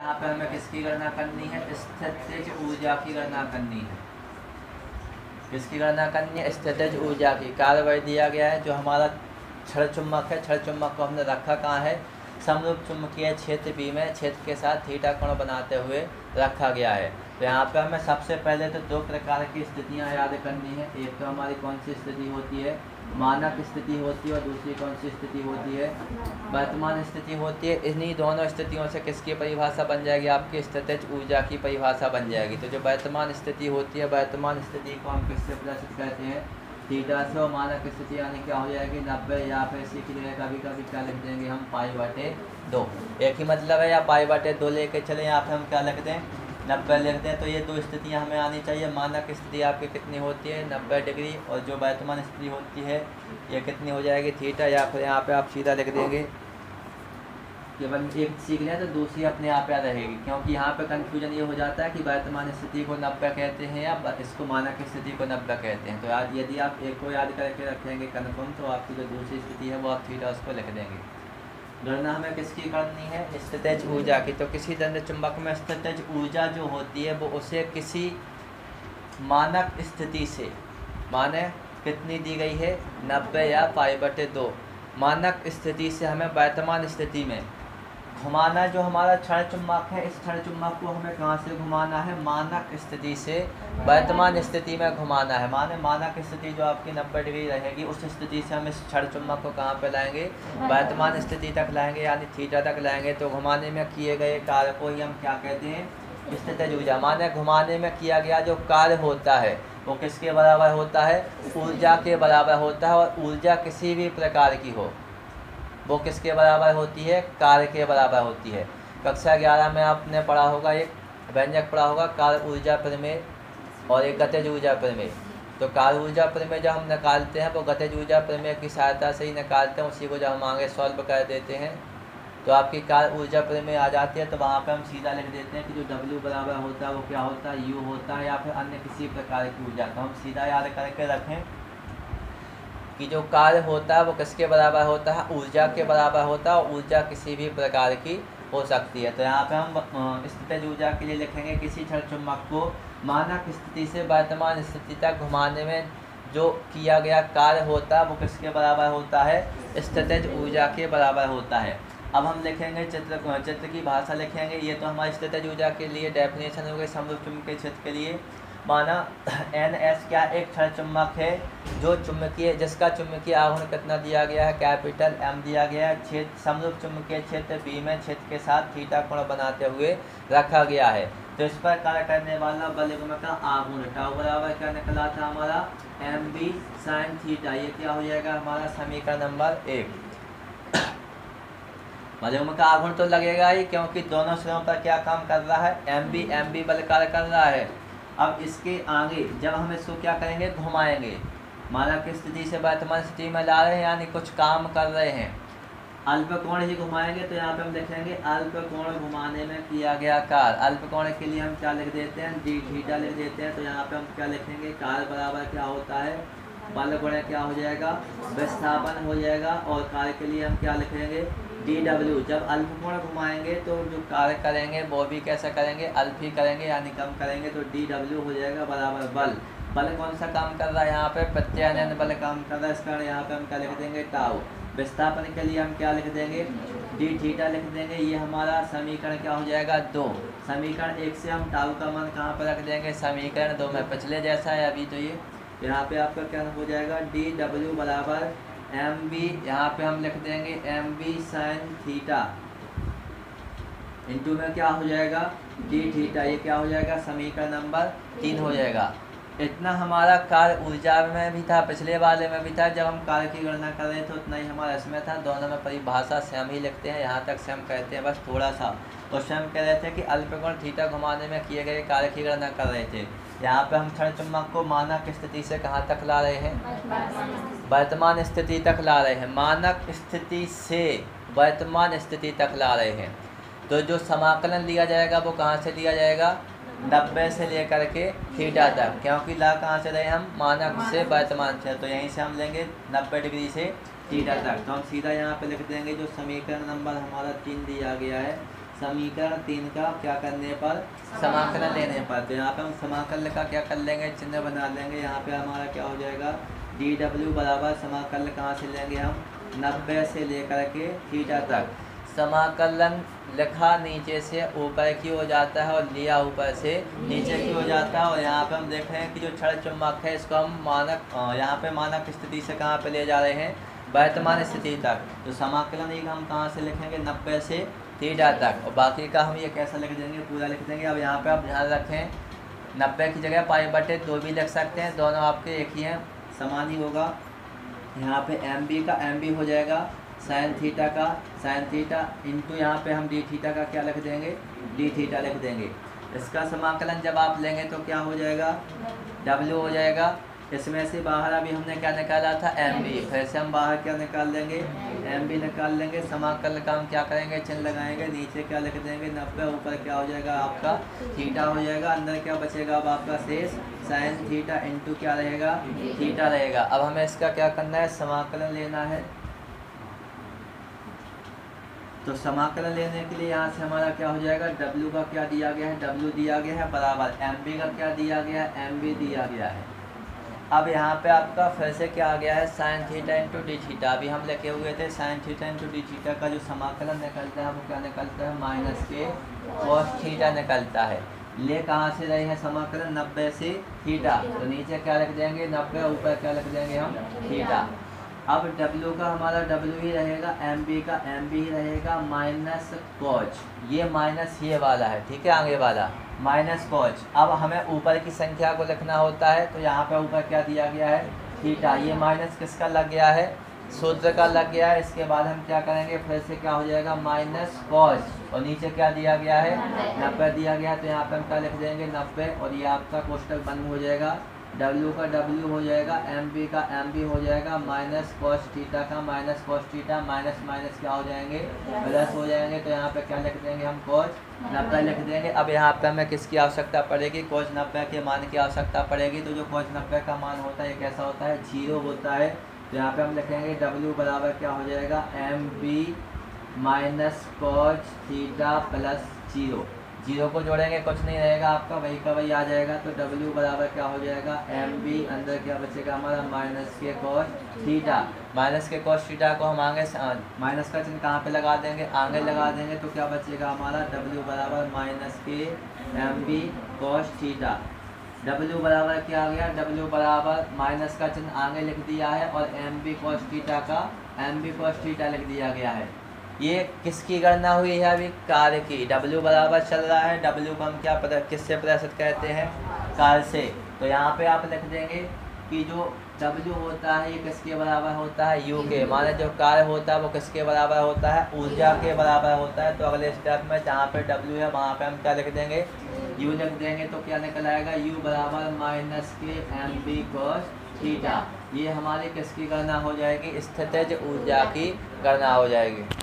यहाँ पे हमें किसकी गणना करनी है? स्थितिज ऊर्जा की गणना करनी है। किसकी गणना करनी है? स्थितिज ऊर्जा की। कार्य दिया गया है, जो हमारा क्षण चुम्बक है, क्षण चुम्बक को हमने रखा कहाँ है? समरूप चुंबकीय क्षेत्र बी में क्षेत्र के साथ थीटा कोण बनाते हुए रखा गया है। तो यहाँ पे हमें सबसे पहले तो दो प्रकार की स्थितियाँ याद करनी है। एक तो हमारी कौन सी स्थिति होती है? मानक स्थिति होती है, और दूसरी कौन सी स्थिति होती है? वर्तमान स्थिति होती है। इन्हीं दोनों स्थितियों से किसकी परिभाषा बन जाएगी? आपकी स्थितिज ऊर्जा की परिभाषा बन जाएगी। तो जो वर्तमान स्थिति होती है, वर्तमान स्थिति को हम किससे प्रदर्शित करते हैं? थीटा से। और मानक स्थिति यानी क्या हो जाएगी? 90, या फिर इसी के लिए कभी कभी क्या लिख देंगे हम? π/2। एक ही मतलब है, या π/2 लेके चले, यहाँ पे हम क्या लिख दें? 90 लिख दें। तो ये दो स्थितियाँ हमें आनी चाहिए। मानक स्थिति आपकी कितनी होती है? 90 डिग्री। और जो वर्तमान स्थिति होती है ये कितनी हो जाएगी? थीटा। या फिर यहाँ पे आप सीधा लिख देंगे, केवल एक सीख लें तो दूसरी अपने आप याद रहेगी, क्योंकि यहाँ पे कंफ्यूजन ये हो जाता है कि वर्तमान स्थिति को 90 कहते हैं या इसको मानक स्थिति को 90 कहते हैं। तो आज यदि आप एक को याद करके रखेंगे कन्फर्म, तो आपकी जो दूसरी स्थिति है वो आप थीटा उसको लिख देंगे। गणना हमें किसकी करनी है? स्थितिज ऊर्जा की। तो किसी दंड चुंबक में स्थितिज ऊर्जा जो होती है वो उसे किसी मानक स्थिति से, माने कितनी दी गई है? 90 या π/2 मानक स्थिति से हमें वर्तमान स्थिति में घुमाना। जो हमारा क्षण चुम्बक है, इस क्षण चुम्बक को हमें कहाँ से घुमाना है? मानक स्थिति से वर्तमान स्थिति में घुमाना है। माने मानक स्थिति जो आपकी 90 डिग्री रहेगी, उस स्थिति से हम इस क्षण चुम्बक को कहाँ पे लाएंगे? वर्तमान स्थिति तक लाएंगे, यानी थीटा तक लाएंगे। तो घुमाने में किए गए कार्य को ही हम क्या कहते हैं? स्थितिज ऊर्जा। माने घुमाने में किया गया जो कार्य होता है वो किसके बराबर होता है? ऊर्जा के बराबर होता है। और ऊर्जा किसी भी प्रकार की हो वो किसके बराबर होती है? कार्य के बराबर होती है। कक्षा 11 में आपने पढ़ा होगा, एक व्यंजक पढ़ा होगा, कार्य ऊर्जा प्रमेय और एक गतिज ऊर्जा प्रमेय। तो कार्य ऊर्जा प्रमेय जब हम निकालते हैं वो गतिज ऊर्जा प्रमेय की सहायता से ही निकालते हैं। उसी को जब हम आगे सॉल्व कर देते हैं तो आपकी कार्य ऊर्जा प्रमेय आ जाती है। तो वहाँ पे हम सीधा लिख देते हैं कि जो W बराबर होता है वो क्या होता है? U होता है, या फिर अन्य किसी प्रकार की ऊर्जा। तो हम सीधा याद करके रखें कि जो कार्य होता है वो किसके बराबर होता है? ऊर्जा के बराबर होता है। और ऊर्जा किसी भी प्रकार की हो सकती है। तो यहाँ पे हम स्थितिज ऊर्जा के लिए लिखेंगे किसी क्षण चुम्बक को मानक स्थिति से वर्तमान स्थिति तक घुमाने में जो किया गया कार्य होता है वो किसके बराबर होता है? स्थितिज ऊर्जा के बराबर होता है। अब हम लिखेंगे चित्र की भाषा लिखेंगे। ये तो हमारी स्थितिज ऊर्जा के लिए डेफिनेशन हो गई समरूप चुंबकीय क्षेत्र के लिए। माना NS क्या? एक क्षण चुम्बक है जो चुंबकीय, जिसका चुंबकीय आघूर्ण कितना दिया गया है? कैपिटल M दिया गया है। क्षेत्र समरूप चुंबकीय क्षेत्र B में क्षेत्र के साथ थीटा कोण बनाते हुए रखा गया है। तो इस पर कार्य करने वाला बलयुग्म का आघूर्ण टाउ बराबर क्या निकला था हमारा? MB sin theta. ये क्या हो जाएगा हमारा? समीकरण नंबर 1। बलयुग्म का आघूर्ण तो लगेगा ही, क्योंकि दोनों सिरों पर क्या काम कर रहा है? MB बल कार्य कर रहा है। अब इसके आगे जब हम इसको क्या करेंगे? घुमाएंगे। मानक स्थिति से वर्तमान स्थिति में ला रहे हैं, यानी कुछ काम कर रहे हैं। अल्प कोण ही घुमाएंगे। तो यहाँ पे हम लिखेंगे अल्प कोण घुमाने में किया गया कार्य। अल्प कोण के लिए हम क्या लिख देते हैं? d थीटा लिख देते हैं। तो यहाँ पे हम क्या लिखेंगे? कार्य बराबर क्या होता है? बल गुणा क्या हो जाएगा? विस्थापन हो जाएगा। और कार्य के लिए हम क्या लिखेंगे? dw। जब अल्प कोण घुमाएंगे तो जो कार्य करेंगे वो भी कैसा करेंगे? अल्प ही करेंगे, यानी कम करेंगे। तो dw हो जाएगा बराबर बल। बल कौन सा काम कर रहा है? यहाँ पे प्रत्यानयन बल काम कर रहा है। इस कारण यहाँ पे हम क्या लिख देंगे? टाउ। विस्थापन के लिए हम क्या लिख देंगे? d थीटा लिख देंगे। ये हमारा समीकरण क्या हो जाएगा? 2। समीकरण 1 से हम टाउ का मान कहाँ पर रख देंगे? समीकरण 2 में। पिछले जैसा है अभी। तो ये यहाँ पे आपका क्या हो जाएगा? dw बराबर MB, यहाँ पे हम लिख देंगे MB sin थीटा इंटू में क्या हो जाएगा? d theta. ये क्या हो जाएगा? समीकरण नंबर 3 हो जाएगा। इतना हमारा कार्य ऊर्जा में भी था, पिछले वाले में भी था। जब हम कार्य की गणना कर रहे थे उतना ही हमारा इसमें था। दोनों में परिभाषा सेम ही लिखते हैं, यहाँ तक सेम कहते हैं, बस थोड़ा सा। और सेम कह रहे थे कि अल्पकोण थीटा घुमाने में किए गए कार्य की गणना कर रहे थे। यहाँ पे हम क्षण चुम्बक को मानक स्थिति से कहाँ तक ला रहे हैं? वर्तमान स्थिति तक ला रहे हैं। मानक स्थिति से वर्तमान स्थिति तक ला रहे हैं। तो जो समाकलन लिया जाएगा वो कहाँ से लिया जाएगा? 90 से लेकर के थीटा तक, क्योंकि ला कहाँ से रहे हम? मानक से वर्तमान से। तो यहीं से हम लेंगे 90 डिग्री से थीटा तक। तो हम सीधा यहाँ पे लिख देंगे जो समीकरण नंबर हमारा 3 दिया गया है, समीकरण 3 का क्या करने पर, समाकलन लेने पर। तो यहाँ पे हम समाकलन का क्या कर लेंगे, चिन्ह बना लेंगे। यहाँ पे हमारा क्या हो जाएगा, dw बराबर समाकलन कहाँ से लेंगे हम, 90 से लेकर के थीटा तक। समाकलन लिखा नीचे से ऊपर की हो जाता है और लिया ऊपर से नीचे की हो जाता है। और यहाँ पे हम देख रहे हैं कि जो क्षण चुम्बक है इसको हम मानक, यहाँ पे मानक स्थिति से कहाँ पे ले जा रहे हैं, वर्तमान स्थिति तक। तो समाकलन एक हम कहाँ से लिखेंगे, 90 से थीटा तक। और बाकी का हम ये कैसा लिख देंगे, पूरा लिख देंगे। अब यहाँ पे आप ध्यान रखें, 90 की जगह π/2 भी लिख सकते हैं, दोनों आपके एक ही हैं, समान ही होगा। यहाँ पे MB का MB हो जाएगा साइन थीटा का साइन थीटा इंटू यहाँ पे हम डी थीटा का क्या लिख देंगे, डी थीटा लिख देंगे। इसका समाकलन जब आप लेंगे तो क्या हो जाएगा, W हो जाएगा। इसमें से बाहर अभी हमने क्या निकाला था, MB, फिर से हम बाहर क्या निकाल लेंगे, MB निकाल लेंगे। समाकलन का हम क्या करेंगे, चिन्ह लगाएंगे, नीचे क्या लिख देंगे 90, ऊपर क्या हो जाएगा आपका थीटा हो जाएगा। अंदर क्या बचेगा अब आपका शेष, साइन थीटा इंटू क्या रहेगा, थीटा रहेगा। अब हमें इसका क्या करना है, समाकलन लेना है। तो समाकलन लेने के लिए यहाँ से हमारा क्या हो जाएगा, W का क्या दिया गया है, W दिया गया है बराबर MB का क्या दिया गया है, MB दिया गया है। अब यहाँ पे आपका फिर से क्या आ गया है, sine theta into d theta. अभी हम लिखे हुए थे sine theta into d theta का जो समाकलन निकलता है वो क्या निकलता है, माइनस के कॉस थीटा निकलता है। ले कहाँ से रहे हैं समाकलन, 90 से थीटा। तो नीचे क्या लिख देंगे 90, ऊपर क्या लिख देंगे हम थीटा। अब W का हमारा W ही रहेगा, MB का MB ही रहेगा, माइनस कॉज, ये माइनस ये वाला है, ठीक है, आगे वाला माइनस कॉज। अब हमें ऊपर की संख्या को लिखना होता है, तो यहाँ पे ऊपर क्या दिया गया है, थीटा। ये माइनस किसका लग गया है, सूत्र का लग गया है। इसके बाद हम क्या करेंगे, फिर से क्या हो जाएगा, माइनस कॉज, और नीचे क्या दिया गया है, 90 दिया गया है। तो यहाँ पे हम क्या लिख देंगे 90, और ये आपका कोष्टक बंद हो जाएगा। W का W हो जाएगा, MB का MB हो जाएगा, माइनस कॉस थीटा का minus cos theta, minus minus क्या हो जाएंगे, प्लस हो जाएंगे। तो यहाँ पे क्या लिख देंगे हम, कॉस 90 लिख देंगे। अब यहाँ पे हमें किसकी आवश्यकता पड़ेगी, कॉस 90 के मान की आवश्यकता पड़ेगी। तो जो कॉस 90 का मान होता है कैसा होता है, 0 होता है। तो यहाँ पे हम लिखेंगे W बराबर क्या हो जाएगा, MB minus cos theta plus 0। 0 को जोड़ेंगे कुछ नहीं रहेगा आपका, वही का वही आ जाएगा। तो W बराबर क्या हो जाएगा, MB, अंदर क्या बचेगा हमारा माइनस के कॉस थीटा। माइनस के कॉस थीटा को हम आगे माइनस का चिन्ह कहाँ पे लगा देंगे, आगे लगा देंगे। तो क्या बचेगा हमारा W बराबर माइनस के MB कॉस थीटा। W बराबर क्या आ गया, W बराबर माइनस का चिन्ह आगे लिख दिया है, और MB कॉस थीटा का MB कॉस थीटा लिख दिया गया है। ये किसकी गणना हुई है, अभी कार्य की। W बराबर चल रहा है, W को हम क्या किससे प्रदर्शित कहते हैं, कार्य से। तो यहाँ पे आप लिख देंगे कि जो W होता है ये किसके बराबर होता है, U के। माने जो कार्य होता है वो किसके बराबर होता है, ऊर्जा के बराबर होता है। तो अगले स्टेप में जहाँ पे W है वहाँ पे हम क्या लिख देंगे, U लिख देंगे। तो क्या निकल आएगा, U बराबर माइनस के MB कॉस थीटा। ये हमारी किसकी गणना हो जाएगी, स्थितिज ऊर्जा की गणना हो जाएगी।